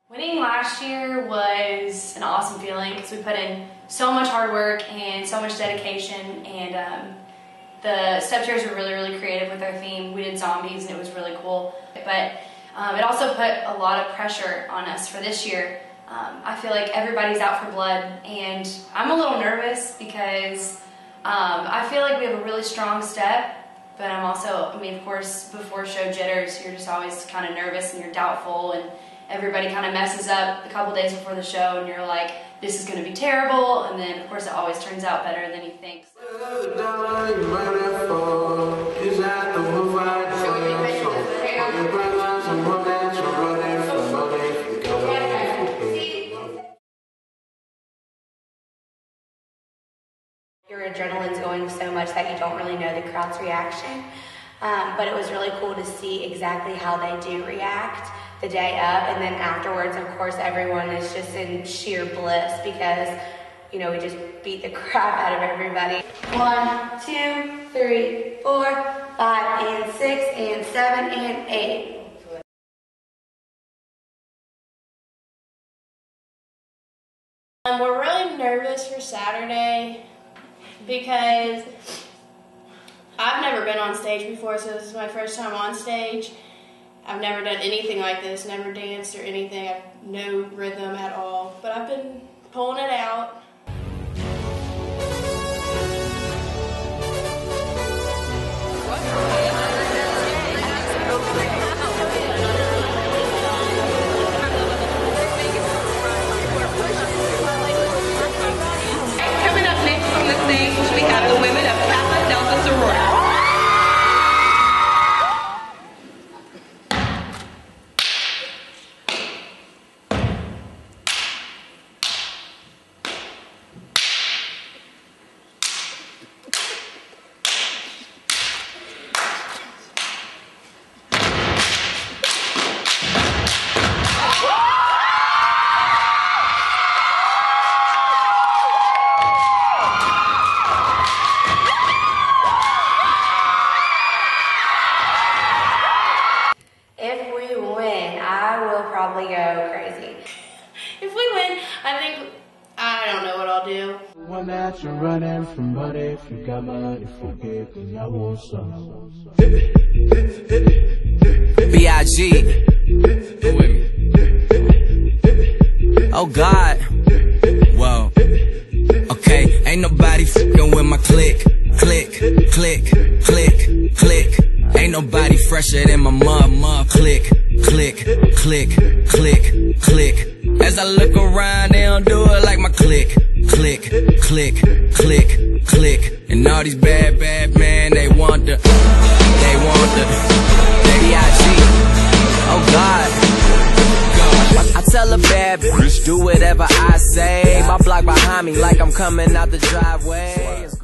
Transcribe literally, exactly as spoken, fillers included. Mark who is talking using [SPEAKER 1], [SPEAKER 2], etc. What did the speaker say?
[SPEAKER 1] Winning last year was an awesome feeling because we put in so much hard work and so much dedication, and um, the step chairs were really, really creative with our theme. We did zombies and it was really cool. But um, it also put a lot of pressure on us for this year. Um, I feel like everybody's out for blood, and I'm a little nervous because um, I feel like we have a really strong step. But I'm also, I mean, of course, before show jitters, you're just always kind of nervous and you're doubtful, and everybody kind of messes up a couple days before the show, and you're like, this is going to be terrible, and then, of course, it always turns out better than you think.
[SPEAKER 2] Your adrenaline's going so much that you don't really know the crowd's reaction. Um, but it was really cool to see exactly how they do react the day up, and then afterwards, of course, everyone is just in sheer bliss because, you know, we just beat the crap out of everybody. One, two, three, four, five, and six, and seven, and eight.
[SPEAKER 3] Um, we're really nervous for Saturday because I've never been on stage before, so this is my first time on stage. I've never done anything like this, never danced or anything. I have no rhythm at all, but I've been pulling it out.
[SPEAKER 4] Coming up next on the stage, we have the women of Kappa Delta Sorority.
[SPEAKER 2] If we win, I will probably go crazy.
[SPEAKER 3] If we win, I think, I don't know what I'll do.
[SPEAKER 5] One that you're running from, but if you got money, fuck it, cause I want some.
[SPEAKER 6] B I G Go with me. Oh God. Whoa. Okay, ain't nobody fucking with my click. Click, click, click, click. Ain't nobody fresher than my mud, mud. Click, click, click, click, click. As I look around, they don't do it like my click. Click, click, click, click. And all these bad, bad men, they want the, they want the, B I G Oh God. I, I tell a bad bitch, do whatever I say. My block behind me like I'm coming out the driveway.